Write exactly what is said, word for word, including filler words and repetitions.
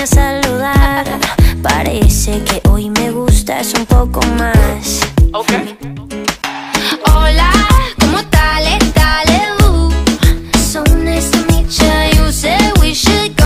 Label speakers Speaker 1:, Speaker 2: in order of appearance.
Speaker 1: a saludar. Parece que hoy me gustas un poco más.
Speaker 2: Okay.